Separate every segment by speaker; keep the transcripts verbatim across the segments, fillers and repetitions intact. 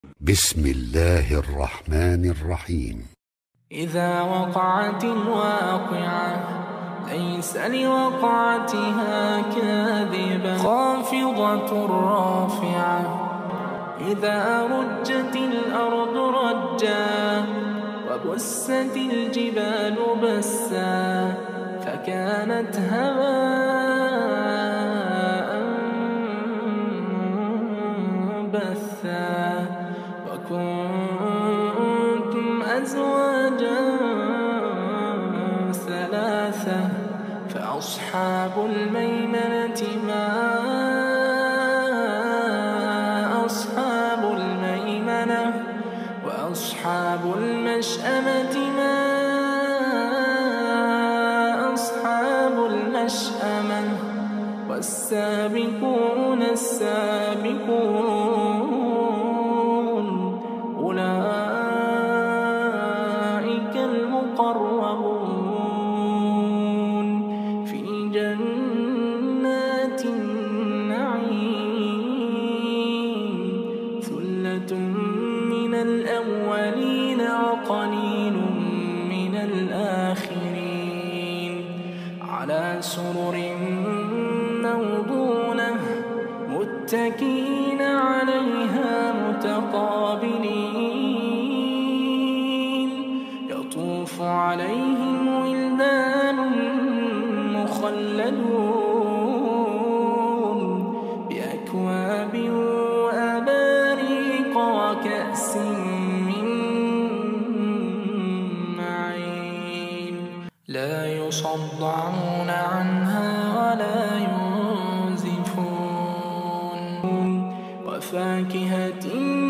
Speaker 1: بسم الله الرحمن الرحيم.
Speaker 2: إذا وقعت الواقعة ليس لوقعتها كاذبة خافضة رافعة. إذا رجت الأرض رجا وبست الجبال بسا فكانت هباء منبثا. وكنتم أزواجا ثلاثة فأصحاب الميمنة ما أصحاب الميمنة وأصحاب المشأمة ما أصحاب المشأمة. والسابقون السابقون أولئك المقربون في جنات النعيم. ثلة من الأولين وقليل من الآخرين على سرر موضونة متكئين عليها متقابلين. يطوف عليهم ولدان مخلدون بأكواب وأباريق وكأس من معين لا يصدعون عنها ولا ينزفون. وفاكهة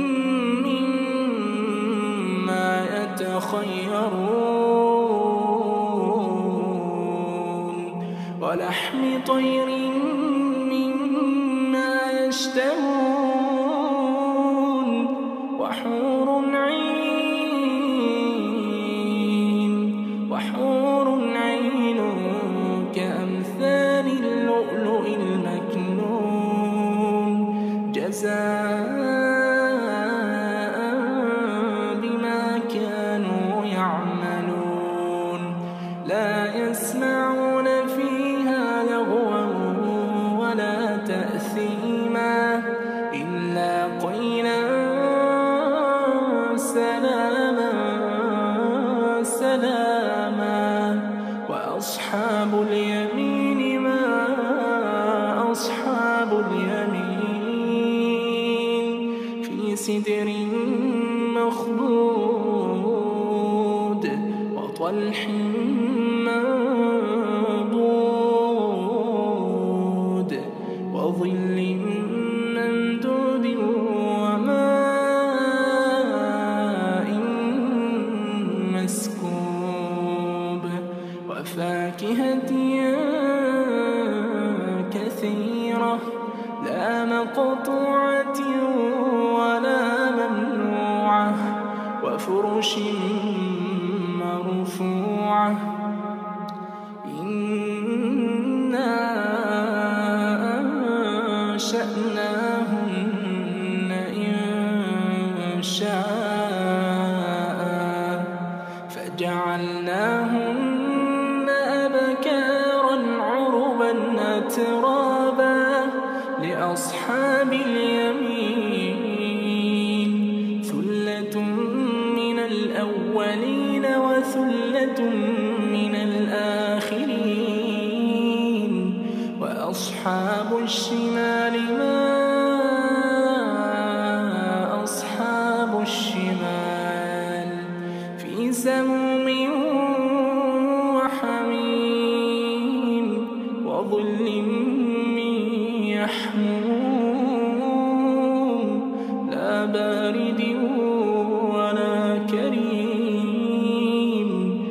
Speaker 2: مما يتخيرون ولحم طير مما يشتهون. وحور عين وحور عين كأمثال اللؤلؤ المكنون جزاء بما كانوا يعملون. لا يسمعون فيها لغوا ولا تأثيما إلا قيلا سلاما سلاما. وأصحاب اليمين ما أصحاب اليمين في سدر مخضود وطلح منضود وظل ممدود وماء مسكوب. وفاكهة كثيرة لا مقطوعة ولا ممنوعة. وفرش مرفوعة. إنا أنشأناهن إنشاء فجعلناهن أبكارا عربا أترابا لأصحاب اليمين. ثلة من الأولين وثلة من الآخرين. وأصحاب الشمال ما أصحاب الشمال في سموم وحميم وظل من يحموم لا بارد ولا كريم.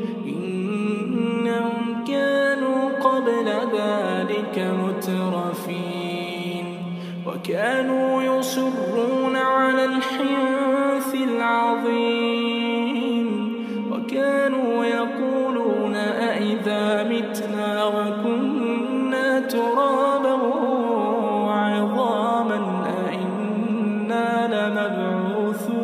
Speaker 2: إنهم كانوا قبل ذلك مترفين وكانوا يصرون على الحنث العظيم. وكانوا يقولون أئذا متنا وكنا ترابا وعظاما أئنا لمبعوثون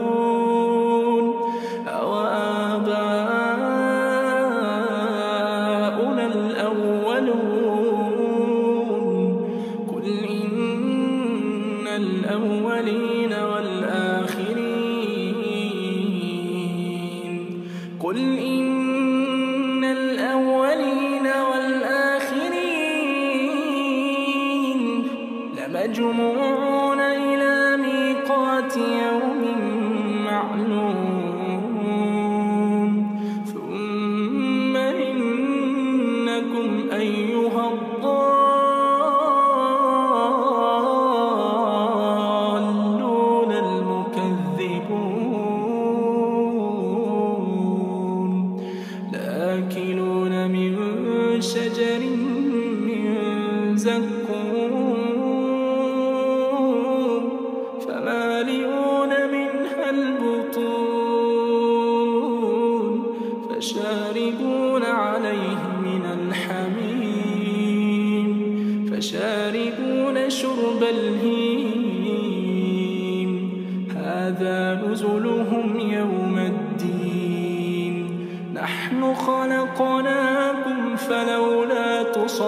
Speaker 2: هذا نزلهم يوم الدين نحن خلقناكم فلولا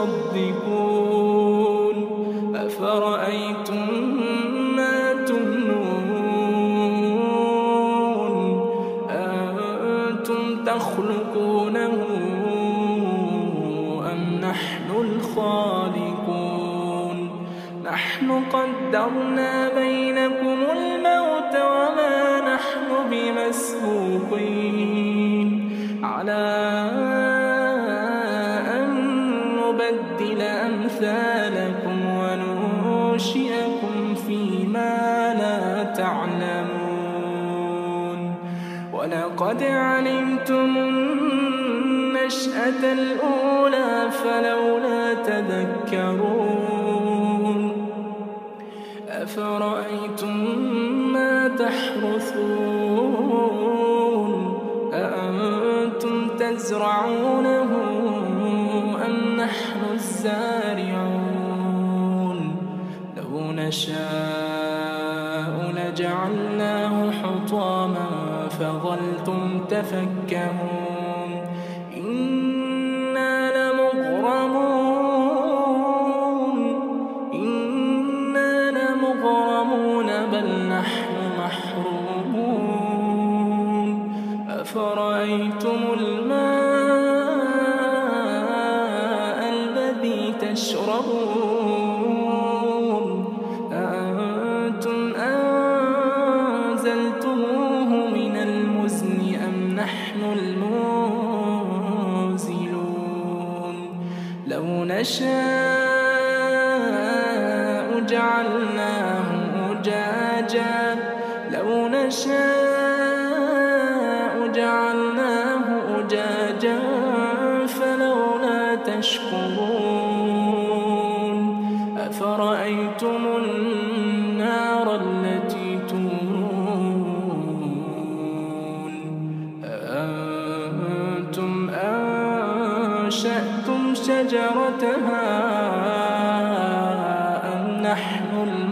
Speaker 2: تصدقون أفرأيتم ما تمنون أأنتم تخلقونه أم نحن الخالقون نحن قدرنا بينكم الموت وما نحن بمسبوقين على أن نبدل أمثالكم وننشئكم فيما لا تعلمون ولقد علمتم النشأة الأولى فلولا تذكرون أفرأيتم ما تحرثون أأنتم تزرعونه أم نحن الزارعون لو نشاء لجعلناه حطاما فظلتم تفكهون إنا لمغرمون إنا لمغرمون بل نحن محرومون أفرأيتم الماء الذي تشربون أأنتم أنزلتموه من المزن أم نحن المنزلون لو نشاء جعلناه أجاجا لو نشاء جعلناه أجاجا فلولا تشكرون أفرأيتم النار التي تورون أأنتم أنشأتم شجرتها أم نحن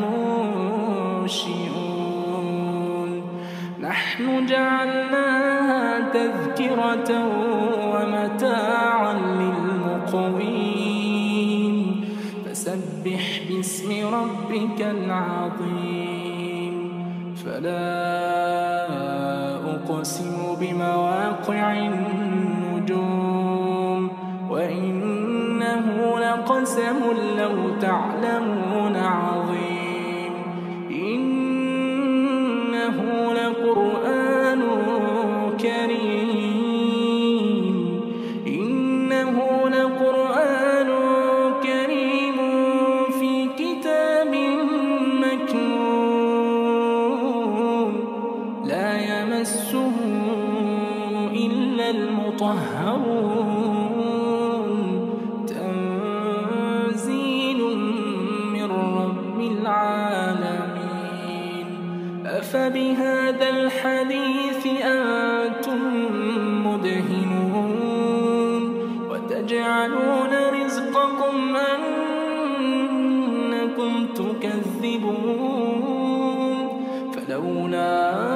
Speaker 2: المنشئون نحن جعلناها تذكرة ومتاعا للمقوين فسبح باسم ربك العظيم فلا أقسم بمواقع النجوم وإنه لقسم لو تعلمون عظيم إنه لقرآن كريم إنه لقرآن كريم في كتاب مكنون لا يمسه إلا المطهرون تنزيل من رب العالمين أفبهذا الحديث أنتم مدهنون وتجعلون رزقكم أنكم تكذبون فلولا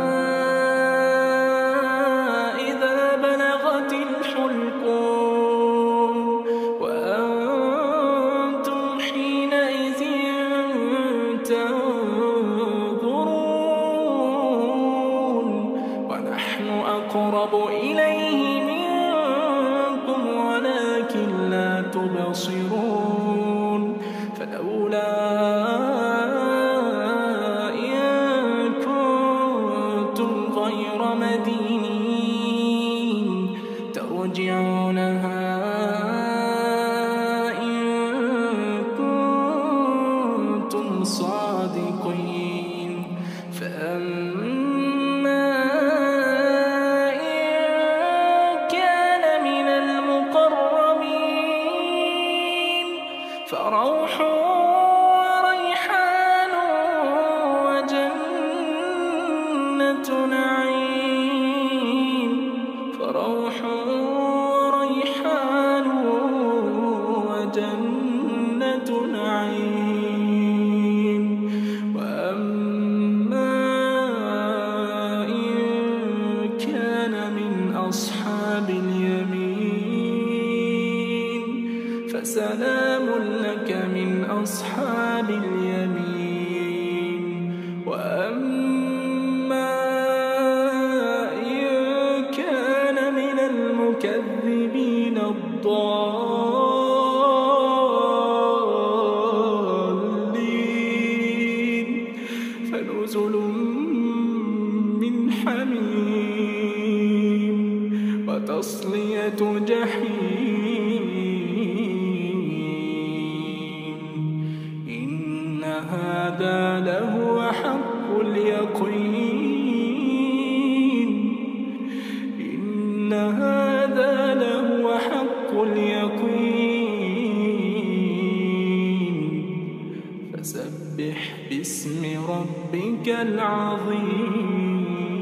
Speaker 2: إذا بلغت الحلقوم وأنتم حينئذ تنظرون ونحن أقرب إليه منكم ولكن لا تبصرون فلولا إن كنتم غير مدينين ترجعونها إن كنتم صادقين فأما إن كان من المقربين فروح وريحان وجنة نعيم فروح وريحان وجنة نعيم وأما حميم وتصلية جحيم إن هذا لهو حق اليقين إن هذا لهو حق اليقين فسبح باسم ربك العظيم.